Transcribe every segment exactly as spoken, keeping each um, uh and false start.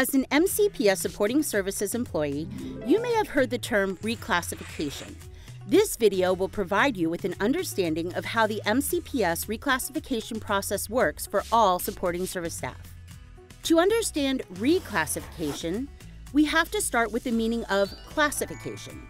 As an M C P S Supporting Services employee, you may have heard the term reclassification. This video will provide you with an understanding of how the M C P S reclassification process works for all supporting service staff. To understand reclassification, we have to start with the meaning of classification.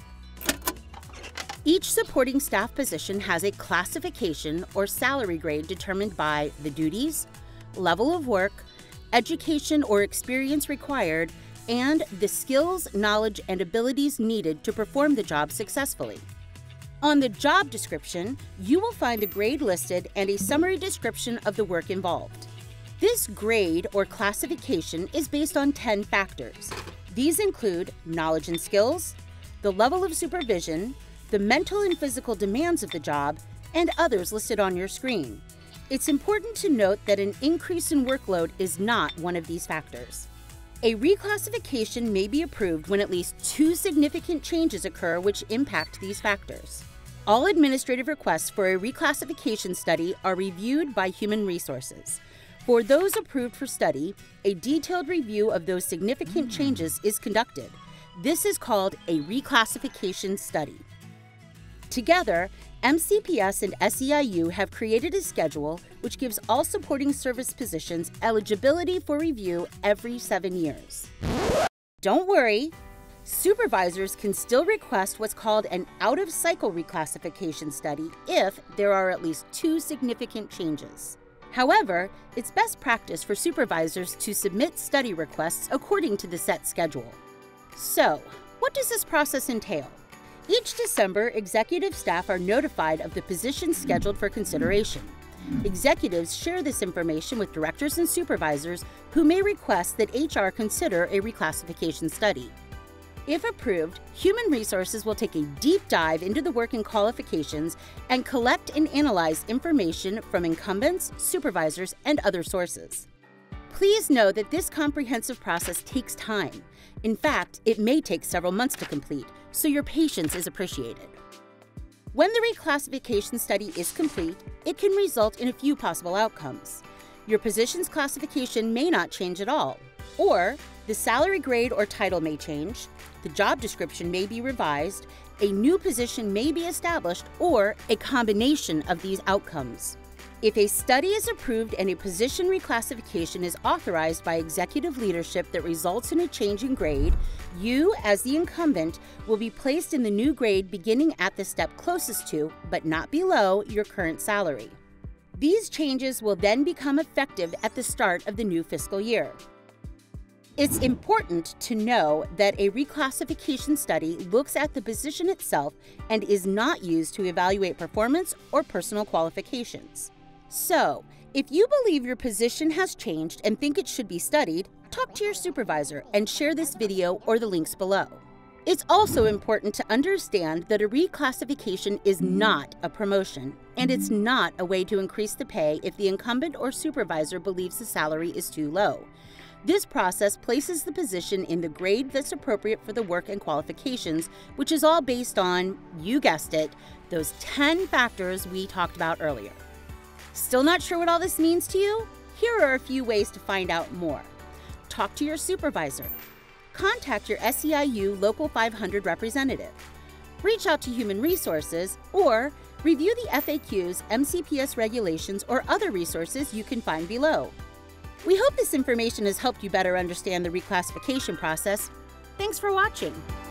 Each supporting staff position has a classification or salary grade determined by the duties, level of work, education or experience required, and the skills, knowledge, and abilities needed to perform the job successfully. On the job description, you will find the grade listed and a summary description of the work involved. This grade or classification is based on ten factors. These include knowledge and skills, the level of supervision, the mental and physical demands of the job, and others listed on your screen. It's important to note that an increase in workload is not one of these factors. A reclassification may be approved when at least two significant changes occur which impact these factors. All administrative requests for a reclassification study are reviewed by Human Resources. For those approved for study, a detailed review of those significant changes is conducted. This is called a reclassification study. Together, M C P S and S E I U have created a schedule which gives all supporting service positions eligibility for review every seven years. Don't worry, supervisors can still request what's called an out-of-cycle reclassification study if there are at least two significant changes. However, it's best practice for supervisors to submit study requests according to the set schedule. So, what does this process entail? Each December, executive staff are notified of the positions scheduled for consideration. Executives share this information with directors and supervisors who may request that H R consider a reclassification study. If approved, Human Resources will take a deep dive into the work and qualifications and collect and analyze information from incumbents, supervisors, and other sources. Please know that this comprehensive process takes time. In fact, it may take several months to complete, so your patience is appreciated. When the reclassification study is complete, it can result in a few possible outcomes. Your position's classification may not change at all, or the salary grade or title may change, the job description may be revised, a new position may be established, or a combination of these outcomes. If a study is approved and a position reclassification is authorized by executive leadership that results in a change in grade, you, as the incumbent, will be placed in the new grade beginning at the step closest to, but not below, your current salary. These changes will then become effective at the start of the new fiscal year. It's important to know that a reclassification study looks at the position itself and is not used to evaluate performance or personal qualifications. So, if you believe your position has changed and think it should be studied, talk to your supervisor and share this video or the links below. It's also important to understand that a reclassification is not a promotion, and it's not a way to increase the pay if the incumbent or supervisor believes the salary is too low. This process places the position in the grade that's appropriate for the work and qualifications, which is all based on, you guessed it, those ten factors we talked about earlier. Still not sure what all this means to you? Here are a few ways to find out more. Talk to your supervisor. Contact your S E I U Local five hundred representative. Reach out to Human Resources, or review the F A Qs, M C P S regulations, or other resources you can find below. We hope this information has helped you better understand the reclassification process. Thanks for watching.